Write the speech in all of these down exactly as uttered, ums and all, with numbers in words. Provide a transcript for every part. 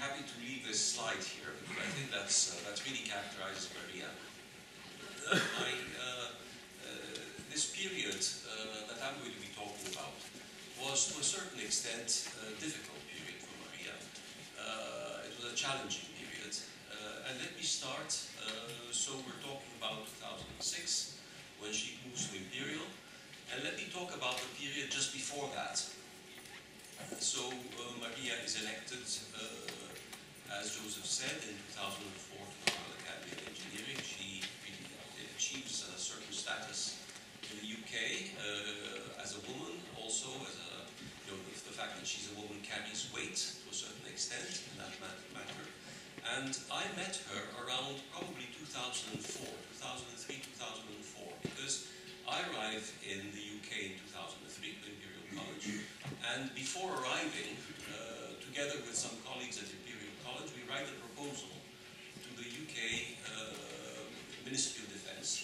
happy to leave this slide here because I think that's, uh, that really characterizes Maria. My, uh, uh, this period uh, that I'm going to be talking about was to a certain extent a difficult period for Maria. Uh, it was a challenging period. Uh, and let me start, uh, so we're talking about two thousand six, when she moves to Imperial. And let me talk about the period just before that. So uh, Maria is elected, uh, as Joseph said, in two thousand four to the Royal Academy of Engineering. She really achieves a certain status in the U K uh, as a woman, also as a, you know, the fact that she's a woman carries weight to a certain extent in that matter. And I met her around probably two thousand four, two thousand three, two thousand four, because I arrived in the U K in two thousand three to Imperial College. And before arriving, uh, together with some colleagues at Imperial College, we write a proposal to the U K uh, Ministry of Defense.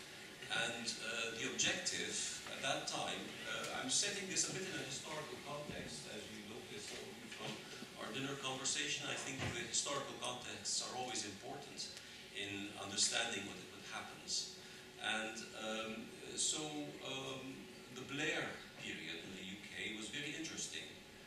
And uh, the objective at that time, uh, I'm setting this a bit in a historical context, as you noticed from our dinner conversation. I think the historical contexts are always important in understanding what, what happens. And um, so um, the Blair period in the U K was very interesting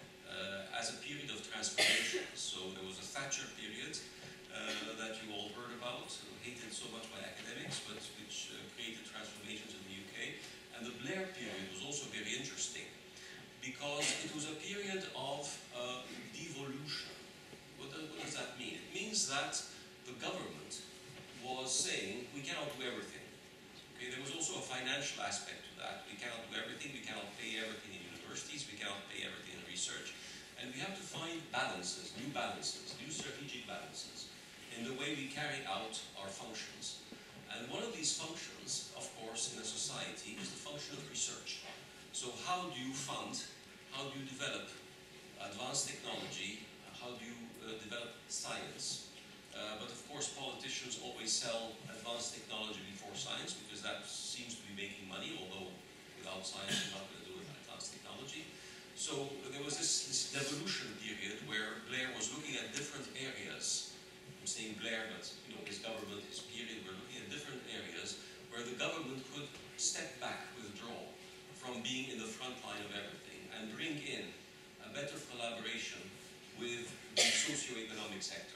uh, as a period of transformation. So there was a Thatcher period uh, that you all heard about, hated so much by academics, but which uh, created transformations in the U K. And the Blair period was also very interesting because it was a period of uh, devolution. What does, what does that mean? It means that the government was saying, we cannot do everything. Okay, there was also a financial aspect to that. We cannot do everything, we cannot pay everything in universities, we cannot pay everything in research. And we have to find balances, new balances, new strategic balances in the way we carry out our functions. And one of these functions, of course, in a society is the function of research. So how do you fund, how do you develop advanced technology, how do you uh, develop science? Uh, but of course, politicians always sell advanced technology before science because that seems to be making money, although without science you're not going to do advanced technology. So there was this, this devolution period where Blair was looking at different areas. I'm saying Blair, but you know, his government, his period, we're looking at different areas where the government could step back, withdraw from being in the front line of everything and bring in a better collaboration with the socio-economic sector.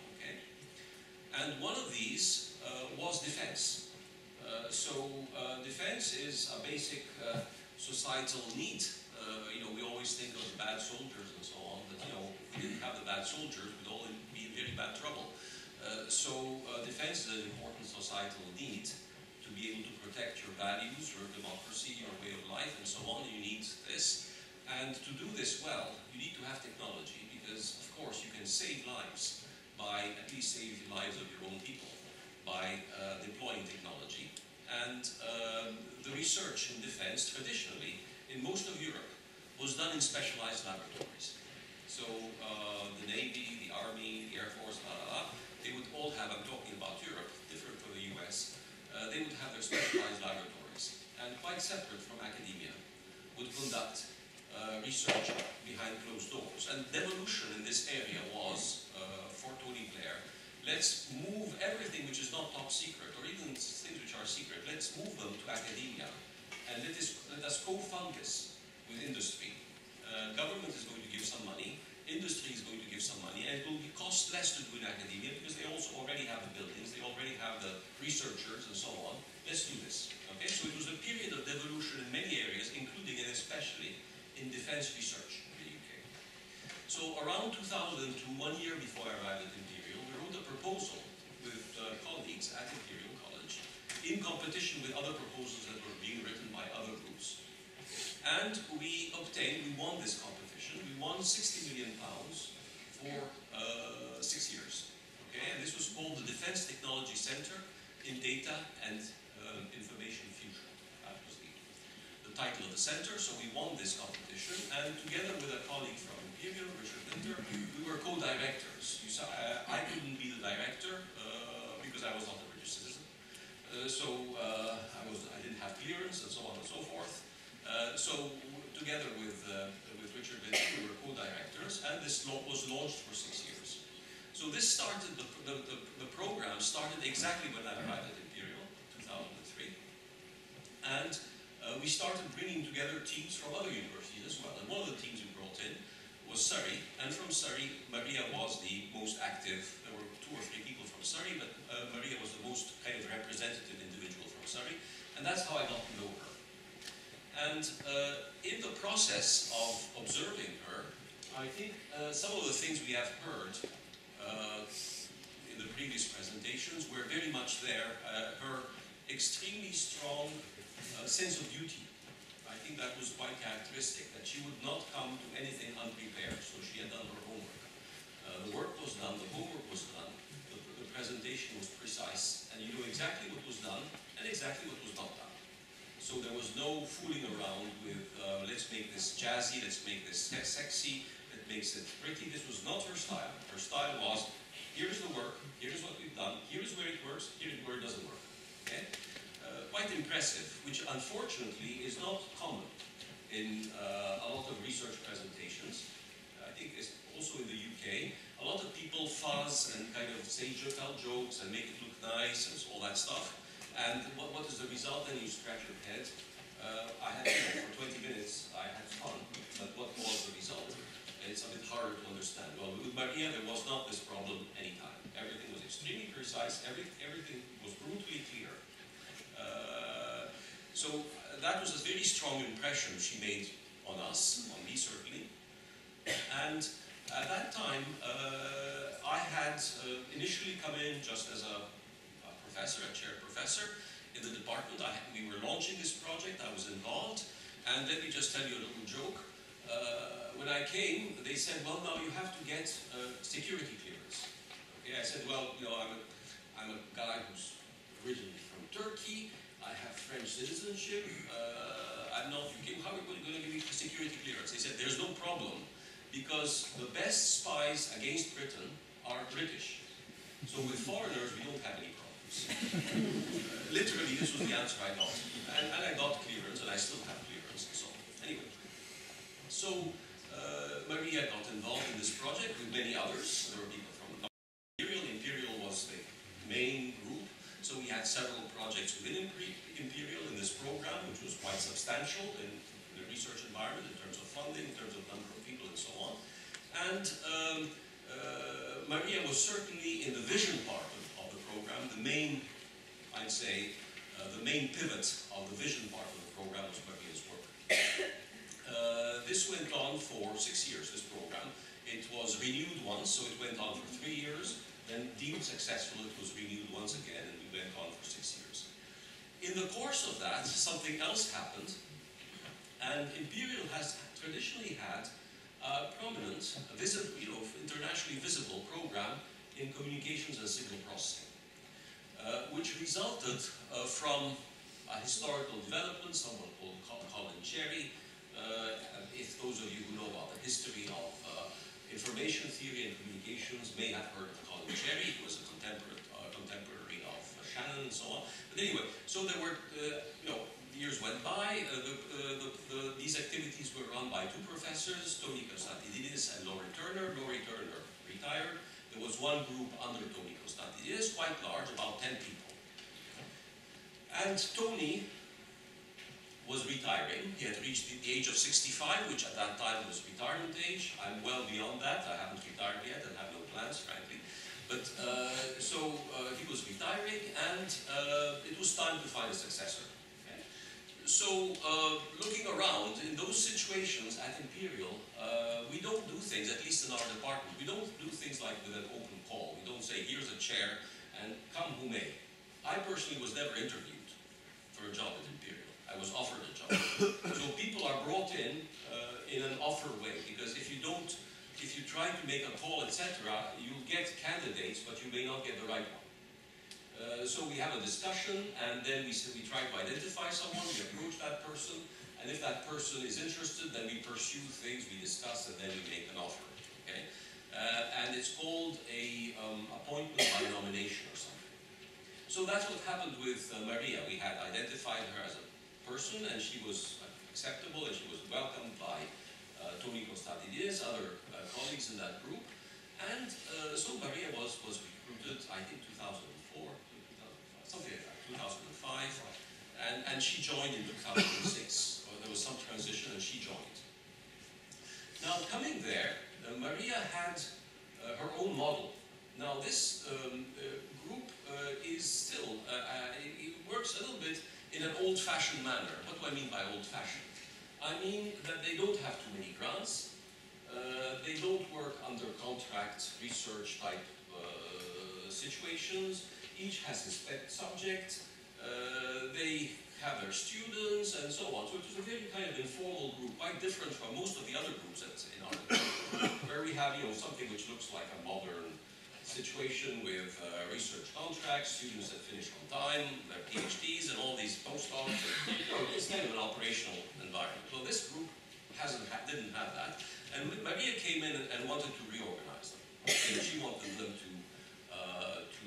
And one of these uh, was defense. Uh, so uh, defense is a basic uh, societal need. Uh, you know, we always think of bad soldiers and so on, but you know, if we didn't have the bad soldiers, we'd all be in very bad trouble. Uh, so uh, defense is an important societal need to be able to protect your values, your democracy, your way of life, and so on. You need this. And to do this well, you need to have technology because, of course, you can save lives by at least saving the lives of your own people by uh, deploying technology. And um, the research in defense, traditionally, in most of Europe, was done in specialized laboratories. So uh, the Navy, the Army, the Air Force, blah, blah, blah, they would all have, I'm talking about Europe, different from the U S, uh, they would have their specialized laboratories. And quite separate from academia, would conduct uh, research behind closed doors. And devolution in this area was, uh, for Tony Blair, let's move everything which is not top secret, or even things which are secret, let's move them to academia. And let us, let us co-fund this with industry. Uh, government is going to give some money, industry is going to give some money, and it will be cost less to do in academia because they also already have the buildings, they already have the researchers and so on. Let's do this. Okay? So it was a period of devolution in many areas, including and especially in defense research in the U K. So around two thousand two, one year before I arrived at Imperial, we wrote a proposal with uh, colleagues at Imperial College in competition with other proposals that were being written by other groups. And we obtained, we won this competition, we won sixty million pounds for uh, six years. Okay? And this was called the Defense Technology Center in Data and uh, Information Fusion. That was the, the title of the center, so we won this competition, and together with a colleague from Imperial, Richard Winter, we were co-directors. You saw, uh, I couldn't be the director uh, because I was not a British citizen. Uh, so uh, I, was, I didn't have clearance and so on and so forth. Uh, so together with, uh, with Richard Winter, we were co-directors, and this law was launched for six years. So this started, the, the, the, the program started exactly when I arrived at Imperial, two thousand three. And uh, we started bringing together teams from other universities as well. And one of the teams we brought in was Surrey. And from Surrey, Maria was the most active. There were two or three people from Surrey, but uh, Maria was the most kind of representative individual from Surrey. And that's how I got to know her. And uh, in the process of observing her, I think uh, some of the things we have heard uh, in the previous presentations were very much there. Uh, her extremely strong uh, sense of duty. I think that was quite characteristic, that she would not come to anything unprepared. So she had done her homework. Uh, the work was done, the homework was done, the, the presentation was precise, and you knew exactly what was done and exactly what was not done. So there was no fooling around with, uh, let's make this jazzy, let's make this sexy, that makes it pretty. This was not her style. Her style was, here's the work, here's what we've done, here's where it works, here's where it doesn't work. Okay? Uh, quite impressive, which unfortunately is not common in uh, a lot of research presentations. I think it's also in the U K. A lot of people fuzz and kind of say, tell jokes and make it look nice and all that stuff. And what, what is the result? Then you scratch your head. Uh, I had, you know, for twenty minutes, I had fun, but what was the result? And it's a bit harder to understand. Well, with Maria, there was not this problem anytime. Everything was extremely precise, every, everything was brutally clear. Uh, so uh, that was a very strong impression she made on us, on me certainly. And at that time, uh, I had uh, initially come in just as a professor, a chair professor in the department. I, we were launching this project, I was involved, and let me just tell you a little joke. Uh, when I came, they said, well, now you have to get uh, security clearance. Okay, I said, well, you know, I'm a, I'm a guy who's originally from Turkey, I have French citizenship, uh, I'm not U K, how are you going to give me security clearance? They said, there's no problem, because the best spies against Britain are British. So with foreigners, we don't have any problems. uh, literally, this was the answer I got. And, and I got clearance, and I still have clearance, and so on. Anyway, so uh, Maria got involved in this project with many others. There were people from Imperial. Imperial was the main group. So we had several projects within Imperial in this program, which was quite substantial in the research environment in terms of funding, in terms of number of people, and so on. And um, uh, Maria was certainly in the vision part of, of the program, the main, I'd say, uh, the main pivot of the vision part of the program was Maria's work. Uh, this went on for six years, this program. It was renewed once, so it went on for three years. Then deemed successful, it was renewed once again, and we went on for six years. In the course of that, something else happened, and Imperial has traditionally had a prominent, a visible, you know, internationally visible program in communications and signal processing, uh, which resulted uh, from a historical development, someone called Colin Cherry. Uh, if those of you who know about the history of uh, information theory and communications may have heard of Colin Cherry, who was a contemporary, uh, contemporary of uh, Shannon and so on. But anyway, so there were, uh, you know, years went by, uh, the, uh, the, the, these activities were run by two professors, Tony Konstantidis and Laurie Turner. Laurie Turner retired. There was one group under Tony Konstantidis, quite large, about ten people. And Tony was retiring. He had reached the age of sixty-five, which at that time was retirement age. I'm well beyond that. I haven't retired yet and have no plans, frankly. But uh, so uh, he was retiring, and uh, it was time to find a successor. Okay? So uh, looking around, in those situations at Imperial, uh, we don't do things, at least in our department, we don't do things like with an open call. We don't say, here's a chair, and come who may. I personally was never interviewed for a job at Imperial. I was offered a job. So people are brought in uh, in an offer way, because if you don't, if you try to make a call, et cetera, you'll get candidates, but you may not get the right one. Uh, so we have a discussion, and then we, we try to identify someone, we approach that person, and if that person is interested, then we pursue things, we discuss, and then we make an offer. Okay? Uh, and it's called a um, appointment by nomination or something. So that's what happened with uh, Maria. We had identified her as a person, and she was acceptable, and she was welcomed by uh, Tony Konstantidis, other uh, colleagues in that group. and uh, so Maria was, was recruited, I think two thousand four, something like that, two thousand five, and, and she joined in two thousand six. Or there was some transition and she joined. Now, coming there, uh, Maria had uh, her own model. Now, this um, uh, group uh, is still, uh, uh, it, it works a little bit in an old-fashioned manner. What do I mean by old-fashioned? I mean that they don't have too many grants. Uh, they don't work under contract research type uh, situations. Each has his pet subject. Uh, they have their students and so on. So it was a very kind of informal group, quite different from most of the other groups that's in our group, where we have, you know, something which looks like a modern situation with uh, research contracts, students that finish on time, their PhDs and all these postdocs. And, you know, it's kind of an operational environment. So this group hasn't ha didn't have that. And Maria came in and, and wanted to reorganize them. And she wanted them to, uh, to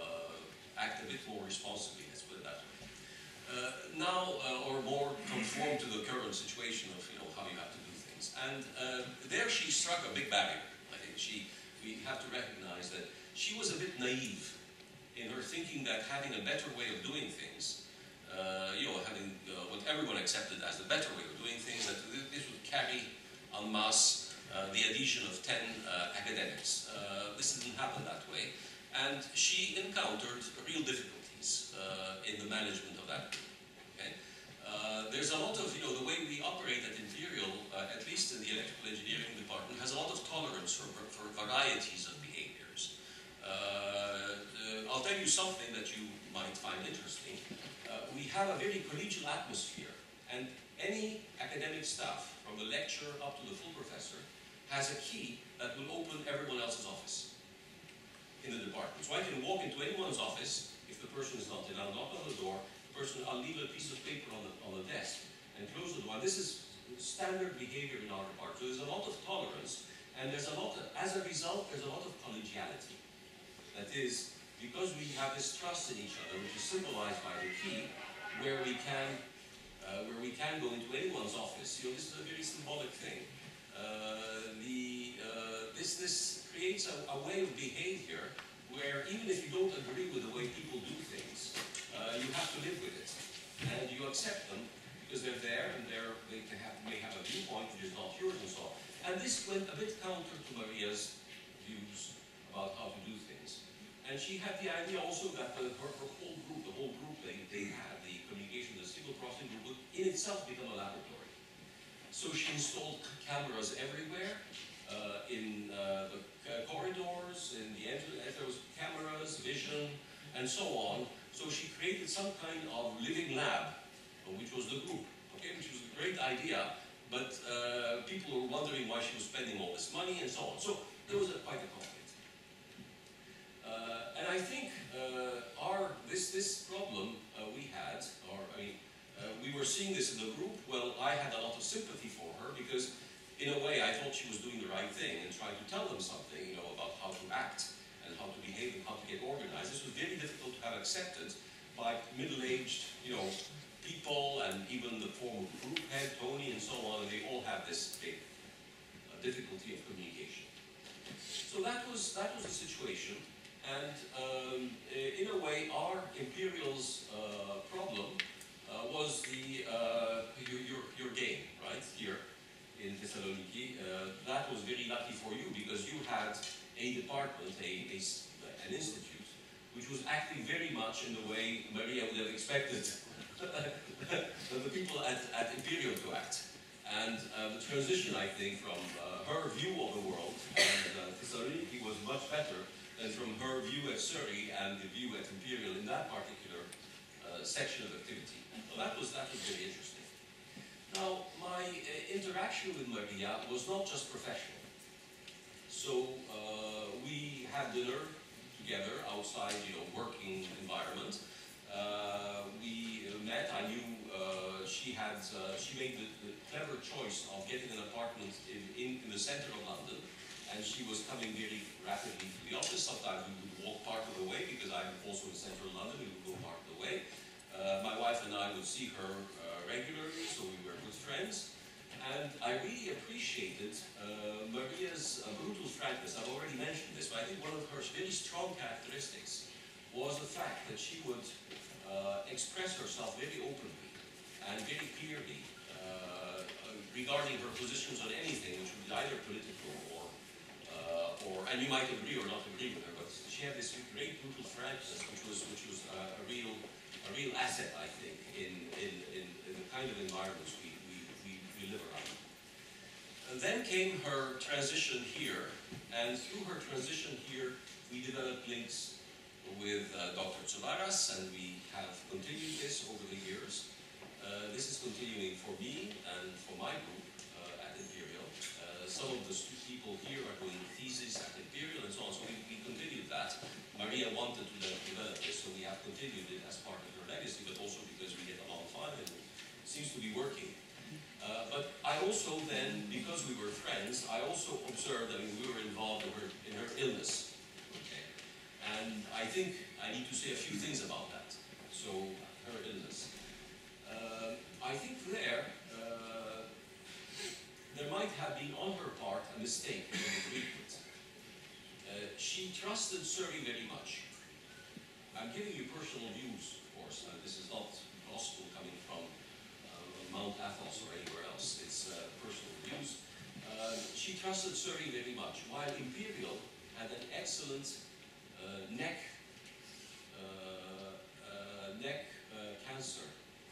uh, act a bit more responsibly, let's put it that way. Uh, now, uh, or more conform to the current situation of, you know, how you have to do things. And uh, there she struck a big barrier. I think she, we have to recognize that she was a bit naive in her thinking that having a better way of doing things, uh, you know, having uh, what everyone accepted as the better way of doing things, that this would carry en masse uh, the adhesion of ten uh, academics. Uh, this didn't happen that way. And she encountered real difficulties uh, in the management of that group. Okay? Uh, there's a lot of, you know, the way we operate at Imperial, uh, at least in the electrical engineering department, has a lot of tolerance for, for varieties of behaviors. Uh, uh, I'll tell you something that you might find interesting. Uh, we have a very collegial atmosphere, and any academic staff, from the lecturer up to the full professor, has a key that will open everyone else's office in the department. So I can walk into anyone's office, if the person is not in, I'll knock on the door, the person, I'll leave a piece of paper on the, on the desk and close the door. And this is standard behavior in our department. So there's a lot of tolerance, and there's a lot of, as a result, there's a lot of collegiality. That is, because we have this trust in each other, which is symbolized by the key, where we can, uh, where we can go into anyone's office. You know, this is a very symbolic thing. Uh, the, uh, this, this creates a, a way of behavior where even if you don't agree with the way people do things, uh, you have to live with it. And you accept them because they're there and they're, they can have, may have a viewpoint which is not yours and so on. And this went a bit counter to Maria's views about how to do things. And she had the idea also that the, her, her whole group, the whole group they, they had, the communication, the signal processing group, would in itself become a laboratory. So she installed cameras everywhere, uh, in uh, the uh, corridors, in the entrance, there was cameras, vision, and so on. So she created some kind of living lab, uh, which was the group, okay, which was a great idea, but uh, people were wondering why she was spending all this money and so on. So there was a, quite a conflict. Uh, and I think uh, our, this, this problem uh, we had, or I mean, Uh, we were seeing this in the group. Well, I had a lot of sympathy for her because, in a way, I thought she was doing the right thing and trying to tell them something, you know, about how to act and how to behave and how to get organized. This was very difficult to have accepted by middle-aged, you know, people and even the former group head, Tony, and so on. And they all have this big uh, difficulty of communication. So that was that was the situation. And um, in a way, our Imperial's uh, problem Uh, was the, uh, your, your, your game, right, here in Thessaloniki. Uh, that was very lucky for you because you had a department, a, a, an institute, which was acting very much in the way Maria would have expected the people at, at Imperial to act. And uh, the transition, I think, from uh, her view of the world and uh, Thessaloniki was much better than from her view at Surrey and the view at Imperial in that particular uh, section of activity. So that was, that was very interesting. Now, my uh, interaction with Maria was not just professional. So uh, we had dinner together outside, you know, working environment. Uh, we met. I knew uh, she had, uh, she made the, the clever choice of getting an apartment in, in, in the center of London, and she was coming very rapidly to the office. Sometimes we would walk part of the way because I'm also in central London. We would go part of the way. Uh, my wife and I would see her uh, regularly, so we were good friends. And I really appreciated uh, Maria's uh, brutal frankness. I've already mentioned this, but I think one of her very strong characteristics was the fact that she would uh, express herself very openly and very clearly uh, regarding her positions on anything, which would be either political or, uh, or, and you might agree or not agree with her, but she had this great brutal frankness, which was, which was uh, a real, a real asset, I think, in, in, in, in the kind of environments we, we, we, we live around. And then came her transition here, and through her transition here, we developed links with uh, Doctor Tsouraras, and we have continued this over the years. Uh, this is continuing for me and for my group uh, at Imperial. Uh, some of the people here are doing theses at Imperial and so on, so we, we continued that. Maria wanted to develop this, so we have continued it as part of her legacy, but also because we get along fine and it seems to be working. Uh, but I also then, because we were friends, I also observed, I mean, we were involved in her, in her illness. Okay. And I think I need to say a few things about that. So, her illness. Uh, I think there, uh, there might have been on her part a mistake in the treatment. Uh, she trusted Surrey very much. I'm giving you personal views, of course, and this is not gospel coming from Mount Athos or anywhere else. It's uh, personal views. Uh, she trusted Surrey very much, while Imperial had an excellent uh, neck uh, uh, neck uh, cancer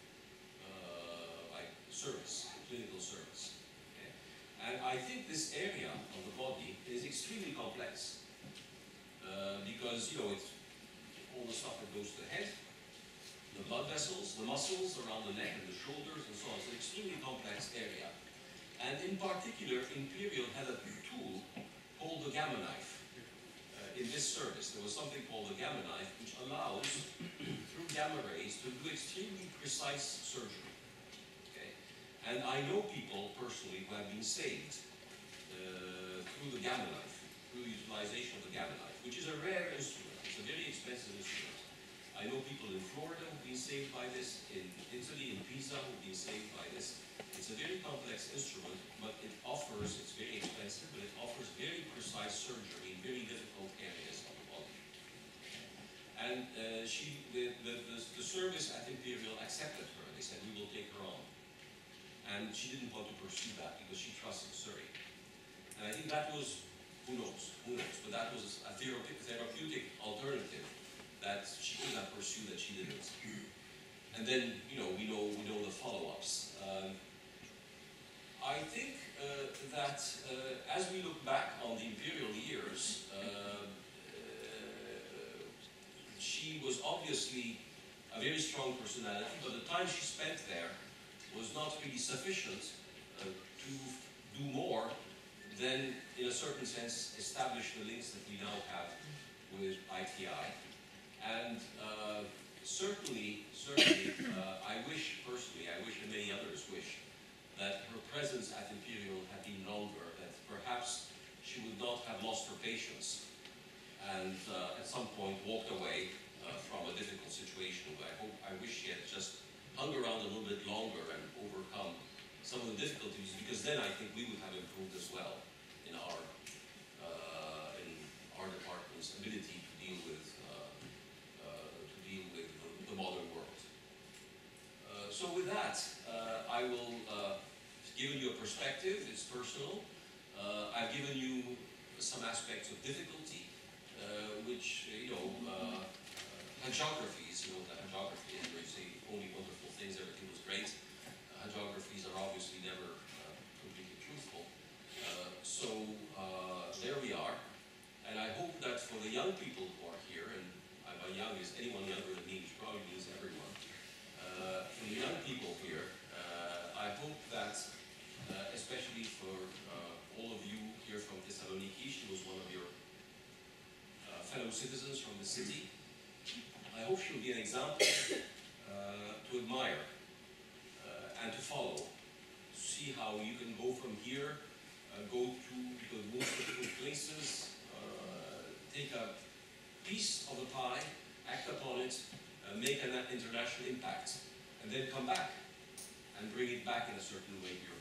uh, like service, clinical service. Okay? And I think this area of the body is extremely complex uh, because you know it's all the stuff that goes to the head, the blood vessels, the muscles around the neck and the shoulders and so on. It's an extremely complex area. And in particular, Imperial had a tool called the gamma knife. Uh, in this service, there was something called the gamma knife, which allows, through gamma rays, to do extremely precise surgery. Okay? And I know people, personally, who have been saved uh, through the gamma knife, through the utilization of the gamma knife, which is a rare instrument. It's a very expensive instrument. I know people in Florida who've been saved by this, in Italy, in Pisa, who've been saved by this. It's a very complex instrument, but it offers, it's very expensive, but it offers very precise surgery in very difficult areas of the body. And uh, she, the, the, the, the service at Imperial accepted her. They said, we will take her on. And she didn't want to pursue that because she trusted Surrey. And I think that was, who knows, who knows, but that was a therapeutic alternative that she could have pursued that she didn't. And then, you know, we know we know the follow-ups. Um, I think uh, that uh, as we look back on the Imperial years, uh, uh, she was obviously a very strong personality, but the time she spent there was not really sufficient uh, to do more than, in a certain sense, establish the links that we now have with I T I. And uh, certainly, certainly, uh, I wish personally, I wish and many others wish, that her presence at Imperial had been longer, that perhaps she would not have lost her patience and uh, at some point walked away uh, from a difficult situation. But I hope, I wish she had just hung around a little bit longer and overcome some of the difficulties, because then I think we would have improved as well in our, uh, in our department's ability to deal with the modern world. Uh, so with that, uh, I will uh, give you a perspective. It's personal. Uh, I've given you some aspects of difficulty, uh, which, you know, uh, uh, hagiographies, you know, the hagiography, and we say only wonderful things, everything was great. Uh, hagiographies are obviously never uh, completely truthful. Uh, so uh, there we are. And I hope that for the young people who are here, and by young is anyone younger than me, which probably means everyone. Uh, for the young people here, uh, I hope that, uh, especially for uh, all of you here from Thessaloniki, she was one of your uh, fellow citizens from the city. I hope she'll be an example uh, to admire uh, and to follow, to see how you can go from here, uh, go to the most difficult places, uh, take a piece of the pie, act upon it, uh, make an international impact, and then come back and bring it back in a certain way to your